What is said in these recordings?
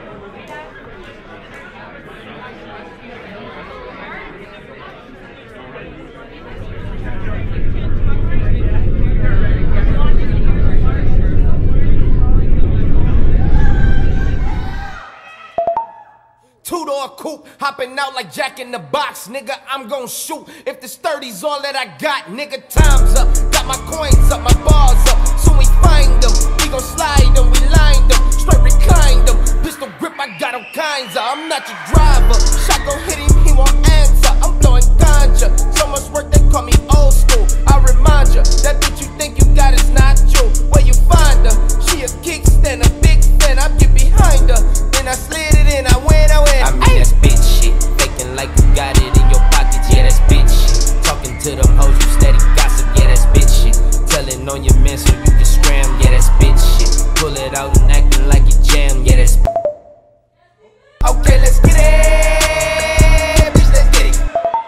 Two-door coupe, hopping out like Jack in the Box. Nigga, I'm gon' shoot if this 30's all that I got. Nigga, time's up, got my coins up, my bars up. Soon we find them, we gon' slide them, we lined them, straight reclined them. Pistol grip, I got all kinds of. I'm not your driver, shot gon' hit him, he won't answer. I'm blowing ganja, so much work they call me old school. I remind ya, that bitch you think you got is not true. Where you find her? She a kickstand, a big fan. I get behind her, then I slid it in, I win. I mean that's bitch shit, faking like you got it in your pockets, yeah that's bitch shit. Talking to them hoes, you steady gossip, yeah that's bitch shit. Telling on your man so you can scram, yeah that's bitch shit. Pull it out and acting like you jam, yeah that's. Okay, let's get it, bitch, let's get it.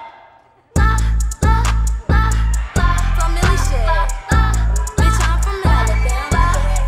From Millie shit, bitch I'm from Alabama.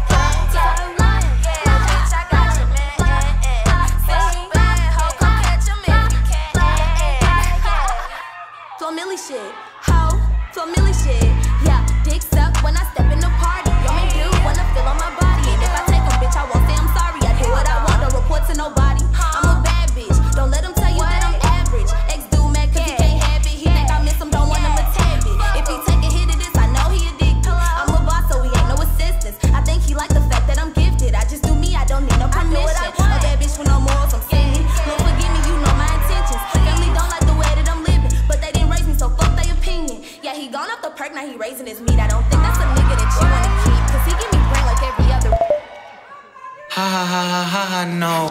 Bitch I got you man. Say bad, ho, come catch 'em if you can. From Millie shit, ho, from Millie shit. Yeah, dicks up when I step in the party. Yo, me do wanna feel on my body. And if I take a bitch, I won't say I'm sorry. I do what I want, don't report to nobody. I'm a bad bitch, don't let him tell you that I'm average. Ex-dude mad cause he can't have it. He think I miss him, don't want him to tab it. If he take a hit of this, I know he addicted. I'm a boss, so he ain't no assistance. I think he like the fact that I'm gifted. I just do me, I don't need no permission. A bad bitch with no morals, I'm sinning. Lord forgive me, you know my intentions. Family don't like the way that I'm living, but they didn't raise me, so fuck their opinion. Yeah, he gone off the perk, now he raising his meat. I don't think that's a nigga that you wanna keep, cause he give me brain like every other. Ha ha ha ha ha ha, no.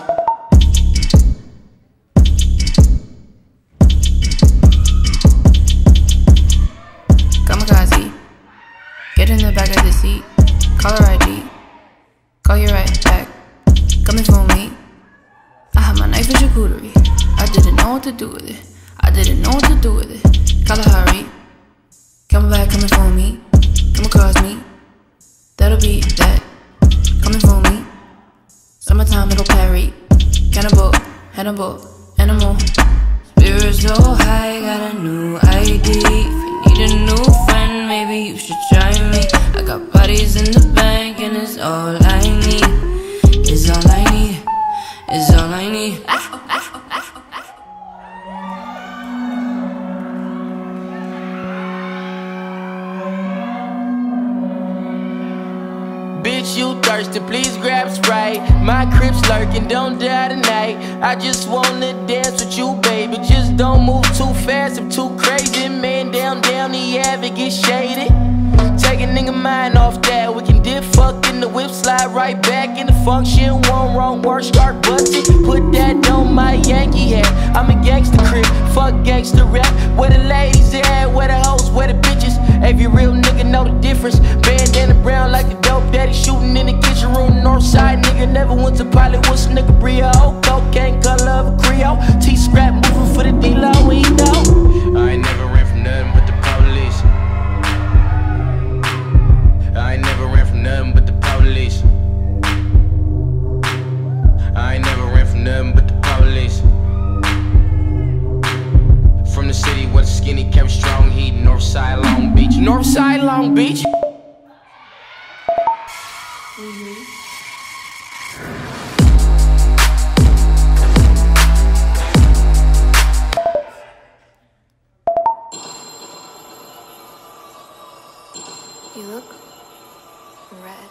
Kamikaze, get in the back of the seat. Caller ID, call you right back. Coming for me. I had my knife and charcuterie. I didn't know what to do with it. I didn't know what to do with it. Kalahari, coming back, coming for me. Come across me. That'll be that. Coming for me. Summertime, it'll parry. Cannibal, Hannibal, animal. Spirits so high, got a new ID. If you need a new friend, maybe you should try me. I got bodies in the bank, and it's all I need. It's all I need. It's all I need. Bitch, you thirsty, please grab Sprite. My crib's lurking, don't die tonight. I just wanna dance with you, baby. Just don't move too fast, I'm too crazy. Man, down, the avid get shaded. Take a nigga mind off that. We can dip, fuck in the whip, slide right back in the function. One wrong word, start busting. Put that on my Yankee hat. I'm a gangster crib, fuck gangster rap. Where the ladies at, where the hoes, where the bitches. Every real nigga know the difference. Bandana brown like a dope daddy, shooting in the kitchen room. Northside nigga never went to Hollywood, nigga Brio. Cocaine color of a Creole. T-scrap moving for the D-Lo, we know. I ain't never ran from nothing but the police. I ain't never ran from nothing but the police. I ain't never ran from nothing but the police. From the city where the skinny kept strong heat. Northside Long Beach. Northside Long Beach. You look red.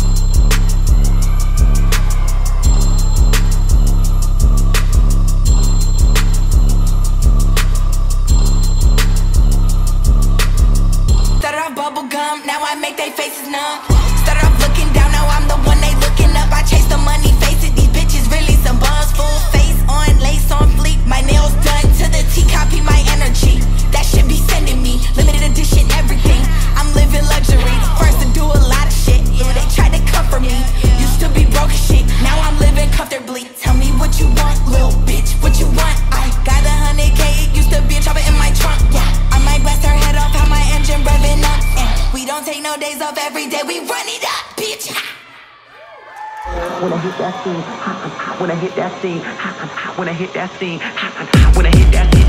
Started off bubble gum, now I make they faces numb. Started off looking down, now I'm the one they looking up. I chase the money, face it, these bitches really some buzz. Full face on, lace on fleek, my nails done to the T, copy my energy. That shit be sending me, limited edition everything. I'm living luxury, first to do a lot of shit. Yeah, they tried to comfort me, used to be broke as shit. Now I'm living comfortably. Tell me what you want, little bitch, what you want? I got 100K, it used to be a chopper in my trunk. Yeah, I might blast her head off, how my engine revving up. And we don't take no days off, every day we run it up, bitch. When I hit that scene, when I hit that scene, when I hit that scene, when I hit that scene.